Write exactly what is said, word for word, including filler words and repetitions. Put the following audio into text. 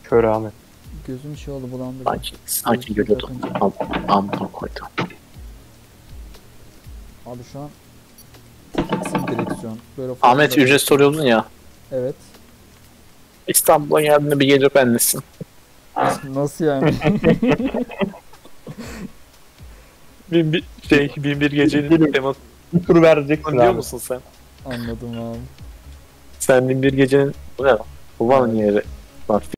Kör Ahmet. Gözüm şey oldu, bulandı. Sanki, sanki görüyordum. Am amına koydum. Abi şu an tek eksim direksiyon. Böyle Ahmet farklı- ücret soruyordun ya. Evet. İstanbul'a geldiğinde bir gece bendesin. Nasıl yani? Bin bir, şey, bin bir gecenin teması. Bir tur vereceksin Diyor abi. musun sen? Anladım abi. Sen bin bir gecenin... Bu ne lan? Bu var mı yeri? Var.